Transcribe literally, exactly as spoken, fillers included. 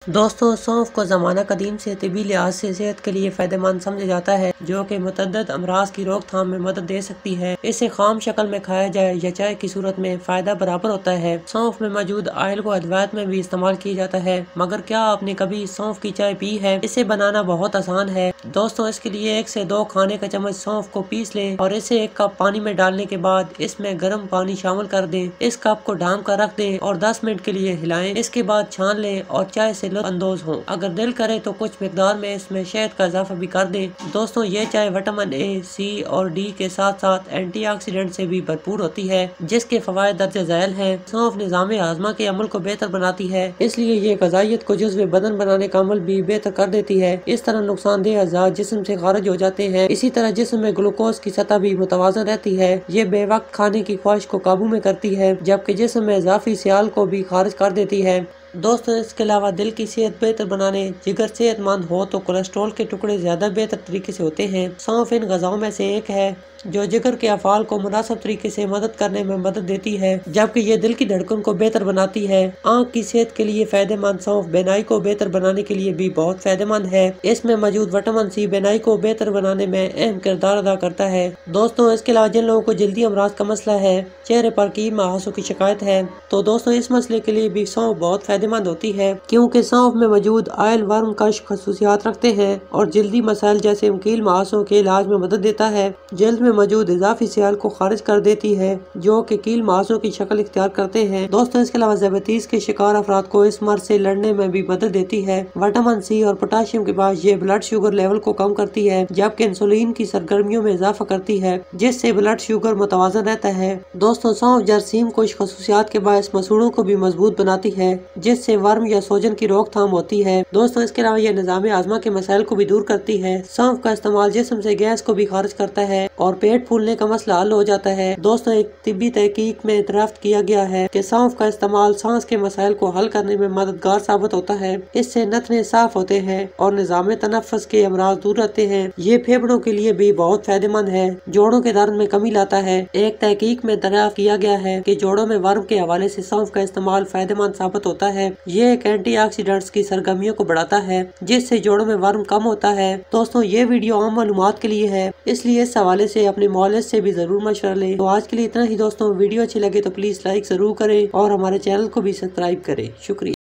दोस्तों, सौंफ को ज़माना कदीम से तिब्बी लिहाज से सेहत के लिए फ़ायदेमंद समझा जाता है, जो कि मुतअद्दिद अमराज की रोकथाम में मदद दे सकती है। इसे खाम शक्ल में खाया जाए या चाय की सूरत में फ़ायदा बराबर होता है। सौंफ में मौजूद ऑयल को अदवियात में भी इस्तेमाल किया जाता है, मगर क्या आपने कभी सौंफ की चाय पी है? इसे बनाना बहुत आसान है। दोस्तों, इसके लिए एक से दो खाने का चम्मच सौंफ को पीस लें और इसे एक कप पानी में डालने के बाद इसमें गर्म पानी शामिल कर दें। इस कप को ढांप कर रख दें और दस मिनट के लिए हिलाएं। इसके बाद छान लें और चाय से अंदोज हो। अगर दिल करे तो कुछ मिकदार में इसमें शहद का इजाफा भी कर दें। दोस्तों, ये चाय विटामिन ए, सी और डी के साथ साथ एंटीऑक्सीडेंट से भी भरपूर होती है, जिसके फवायद दर्ज झैल हैं। सौंफ निज़ाम हाजमा के अमल को बेहतर बनाती है, इसलिए ये ग़िज़ाइयत को जुज़्व बदन बनाने का अमल भी बेहतर कर देती है। इस तरह नुकसानदेह अज़ात जिस्म से खारिज हो जाते हैं। इसी तरह जिस्म में ग्लूकोज की सतह भी मुतवाज़न रहती है। ये बेवक्त खाने की ख्वाहिश को काबू में करती है, जबकि जिस्म में इजाफी सियाल को भी खारिज कर देती है। दोस्तों, इसके अलावा दिल की सेहत बेहतर बनाने, जिगर सेहतमंद हो तो कोलेस्ट्रॉल के टुकड़े ज्यादा बेहतर तरीके से होते हैं। सौंफ इन ग़िज़ाओं में से एक है जो जिगर के अफ़ाल को मुनासिब तरीके से मदद करने में मदद देती है, जबकि ये दिल की धड़कन को बेहतर बनाती है। आँख की सेहत के लिए फायदेमंद सौंफ बेनाई को बेहतर बनाने के लिए भी बहुत फायदेमंद है। इसमें मौजूद विटामिन सी बेनाई को बेहतर बनाने में अहम किरदार अदा करता है। दोस्तों, इसके अलावा जिन लोगों को जल्दी अमराज का मसला है, चेहरे पर कील महासों की शिकायत है, तो दोस्तों इस मसले के लिए भी सौंफ बहुत फायदेमंद होती है, क्योंकि सौंफ में मौजूद ऑयल वर्म कश खसूसियात रखते हैं और जल्दी मसाइल जैसे कील महासों के इलाज में मदद देता है। जल्द में मौजूद इजाफी सियाल को खारिज कर देती है, जो कि कील महासों की शक्ल इख्तियार करते हैं। दोस्तों, इसके अलावा ज़ायबिटीज के शिकार अफराद को इस मर्ज से लड़ने में भी मदद देती है। विटामिन सी और पोटाशियम के बाद ये ब्लड शुगर लेवल को कम करती है, जबकि इंसुलिन की सरगर्मियों में इजाफा करती है, जिससे ब्लड शुगर मुतवाज़न रहता है। दोस्तों, सौंफ जरासीम कुछ खसूसियात के बायस मसूड़ों को भी मजबूत बनाती है, जिससे वर्म या सोजन की रोकथाम होती है। दोस्तों, इसके अलावा यह निज़ाम हाजमा के मसाइल को भी दूर करती है। सौंफ का इस्तेमाल जिस्म से गैस को भी खारिज करता है और पेट फूलने का मसला हल हो जाता है। दोस्तों, एक तिब्बी तहकीक में दरियाफ्त किया गया है कि सौंफ का इस्तेमाल सांस के मसाइल को हल करने में मददगार साबित होता है। इससे नथने साफ होते हैं और निज़ाम तनफ़्फ़ुस के अमराज दूर रहते हैं। ये फेफड़ों के लिए भी बहुत फायदेमंद है, जोड़ों के दर्द में कमी लाता है। एक तहकीक में दरियाफ्त किया गया है कि जोड़ों में वर्म के हवाले से सौंफ का इस्तेमाल फायदेमंद साबित होता है। ये एक एंटीऑक्सीडेंट्स की सरगर्मियों को बढ़ाता है, जिससे जोड़ों में वर्म कम होता है। दोस्तों, ये वीडियो आम मालूमात के लिए है, इसलिए इस हवाले से अपने मौलिद से भी जरूर मशवरा लें। तो आज के लिए इतना ही दोस्तों। वीडियो अच्छी लगे तो प्लीज लाइक जरूर करें और हमारे चैनल को भी सब्सक्राइब करें। शुक्रिया।